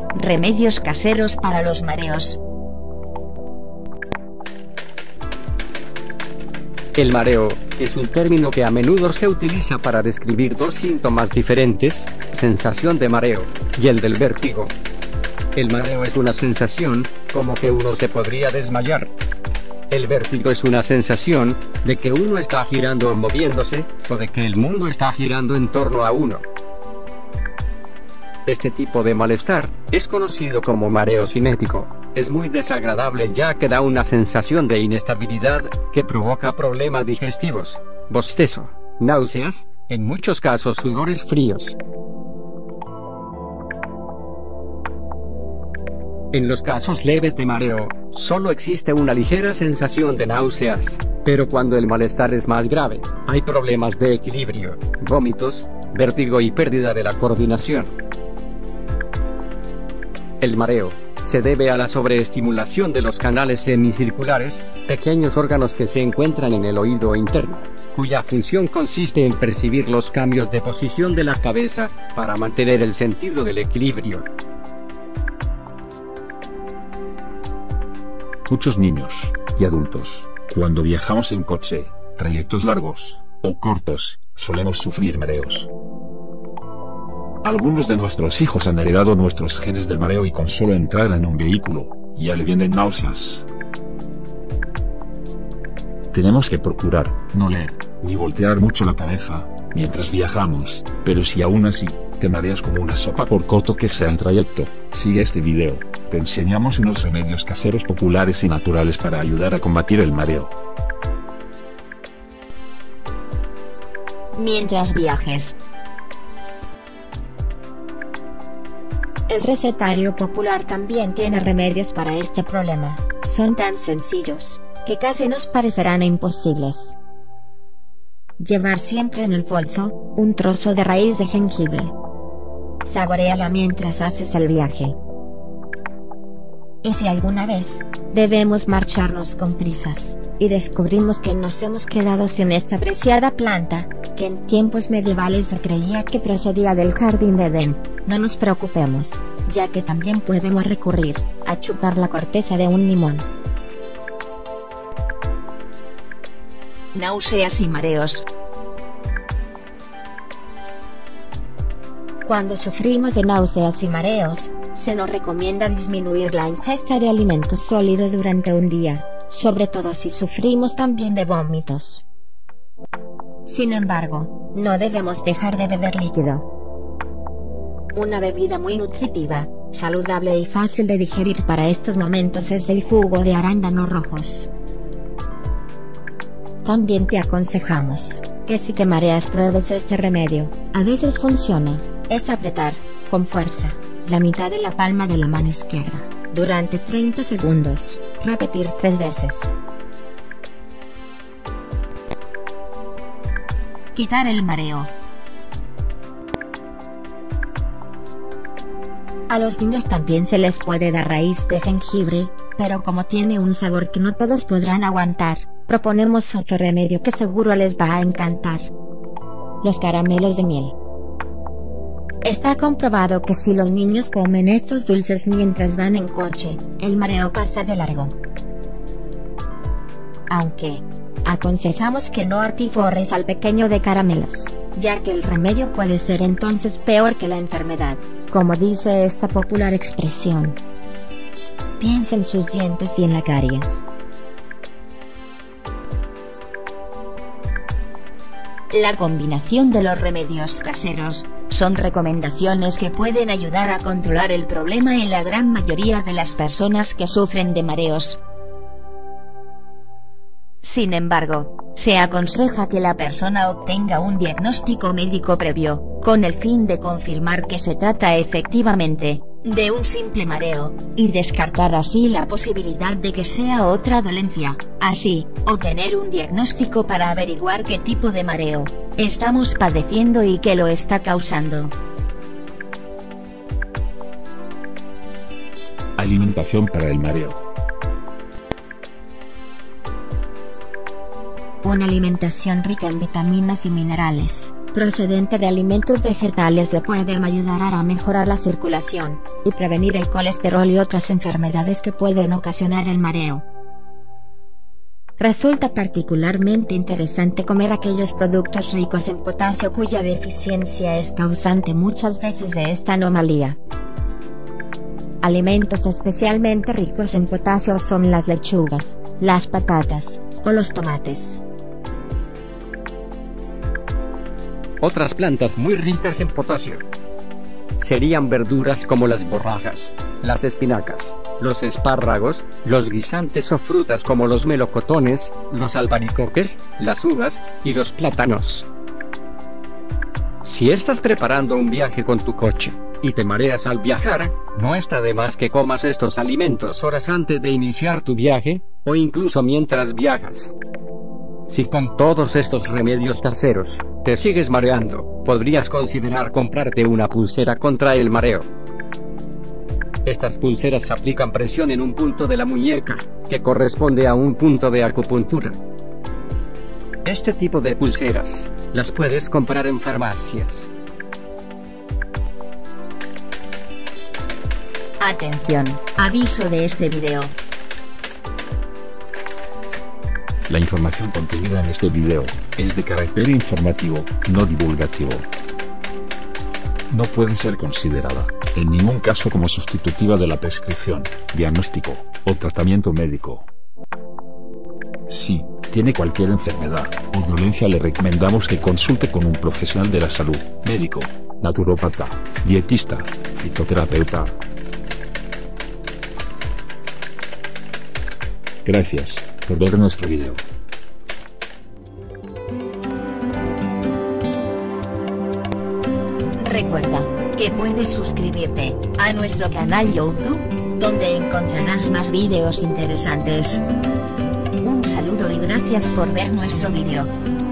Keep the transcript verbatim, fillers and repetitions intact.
Remedios caseros para los mareos. El mareo es un término que a menudo se utiliza para describir dos síntomas diferentes, sensación de mareo y el del vértigo. El mareo es una sensación, como que uno se podría desmayar. El vértigo es una sensación de que uno está girando o moviéndose, o de que el mundo está girando en torno a uno. Este tipo de malestar es conocido como mareo cinético. Es muy desagradable ya que da una sensación de inestabilidad que provoca problemas digestivos, bostezo, náuseas, en muchos casos sudores fríos. En los casos leves de mareo, solo existe una ligera sensación de náuseas, pero cuando el malestar es más grave, hay problemas de equilibrio, vómitos, vértigo y pérdida de la coordinación. El mareo se debe a la sobreestimulación de los canales semicirculares, pequeños órganos que se encuentran en el oído interno, cuya función consiste en percibir los cambios de posición de la cabeza, para mantener el sentido del equilibrio. Muchos niños y adultos, cuando viajamos en coche, trayectos largos o cortos, solemos sufrir mareos. Algunos de nuestros hijos han heredado nuestros genes del mareo y con solo entrar en un vehículo, ya le vienen náuseas. Tenemos que procurar no leer ni voltear mucho la cabeza mientras viajamos, pero si aún así te mareas como una sopa por corto que sea el trayecto, sigue este video. Te enseñamos unos remedios caseros populares y naturales para ayudar a combatir el mareo. Mientras viajes. El recetario popular también tiene remedios para este problema. Son tan sencillos, que casi nos parecerán imposibles. Llevar siempre en el bolso un trozo de raíz de jengibre. Saboréala mientras haces el viaje. Y si alguna vez debemos marcharnos con prisas, y descubrimos que nos hemos quedado sin esta preciada planta, que en tiempos medievales se creía que procedía del jardín de Edén, no nos preocupemos, ya que también podemos recurrir a chupar la corteza de un limón. Náuseas y mareos. Cuando sufrimos de náuseas y mareos, se nos recomienda disminuir la ingesta de alimentos sólidos durante un día, sobre todo si sufrimos también de vómitos. Sin embargo, no debemos dejar de beber líquido. Una bebida muy nutritiva, saludable y fácil de digerir para estos momentos es el jugo de arándanos rojos. También te aconsejamos que si te mareas pruebes este remedio. A veces funciona. Es apretar, con fuerza, la mitad de la palma de la mano izquierda, durante treinta segundos, repetir tres veces. Quitar el mareo. A los niños también se les puede dar raíz de jengibre, pero como tiene un sabor que no todos podrán aguantar, proponemos otro remedio que seguro les va a encantar. Los caramelos de miel. Está comprobado que si los niños comen estos dulces mientras van en coche, el mareo pasa de largo. Aunque aconsejamos que no atiborres al pequeño de caramelos, ya que el remedio puede ser entonces peor que la enfermedad, como dice esta popular expresión. Piensa en sus dientes y en la caries. La combinación de los remedios caseros son recomendaciones que pueden ayudar a controlar el problema en la gran mayoría de las personas que sufren de mareos. Sin embargo, se aconseja que la persona obtenga un diagnóstico médico previo, con el fin de confirmar que se trata efectivamente de un simple mareo, y descartar así la posibilidad de que sea otra dolencia. Así, obtener un diagnóstico para averiguar qué tipo de mareo estamos padeciendo y qué lo está causando. Alimentación para el mareo. Una alimentación rica en vitaminas y minerales, procedente de alimentos vegetales le puede ayudar a mejorar la circulación, y prevenir el colesterol y otras enfermedades que pueden ocasionar el mareo. Resulta particularmente interesante comer aquellos productos ricos en potasio cuya deficiencia es causante muchas veces de esta anomalía. Alimentos especialmente ricos en potasio son las lechugas, las patatas, o los tomates. Otras plantas muy ricas en potasio serían verduras como las borrajas, las espinacas, los espárragos, los guisantes o frutas como los melocotones, los albaricoques, las uvas y los plátanos. Si estás preparando un viaje con tu coche y te mareas al viajar, no está de más que comas estos alimentos horas antes de iniciar tu viaje, o incluso mientras viajas. Si con todos estos remedios caseros te sigues mareando, podrías considerar comprarte una pulsera contra el mareo. Estas pulseras aplican presión en un punto de la muñeca, que corresponde a un punto de acupuntura. Este tipo de pulseras las puedes comprar en farmacias. Atención, aviso de este video. La información contenida en este video es de carácter informativo, no divulgativo. No puede ser considerada, en ningún caso, como sustitutiva de la prescripción, diagnóstico o tratamiento médico. Si tiene cualquier enfermedad o dolencia, le recomendamos que consulte con un profesional de la salud, médico, naturópata, dietista, fitoterapeuta. Gracias por ver nuestro video. Recuerda que puedes suscribirte a nuestro canal YouTube, donde encontrarás más videos interesantes. Un saludo y gracias por ver nuestro video.